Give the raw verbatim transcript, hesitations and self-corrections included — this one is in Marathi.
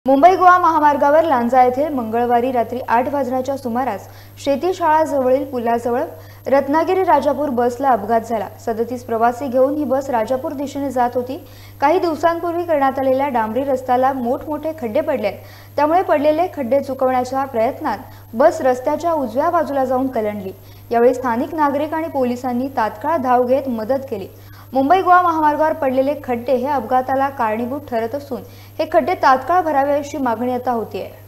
मुंबई गोवा महामार्गावर लांजा येथे मंगळवारी रात्री आठ वाजण्याच्या सुमारास शेती शाळा जवळील पुलाजवळ रत्नागिरी राजापूर बसला अपघात झाला। सदतीस प्रवासी घेऊन ही बस राजापूर दिशेने जात होती। काही दिवसांपूर्वी करण्यात आलेल्या डांबरी रस्त्याला मोठमोठे खड्डे पडले, त्यामुळे पडलेले खड्डे चुकवण्याच्या प्रयत्नात बस रस्त्याच्या उजव्या बाजूला जाऊन कलंडली। यावेळी स्थानिक नागरिक आणि पोलिसांनी तात्काळ धाव घेत मदत केली। मुंबई गोवा महामार्गावर पडलेले खड्डे हे अपघाताला कारणीभूत ठरत असून हे खड्डे तात्काळ भरावे अशी मागणी आता होती आहे।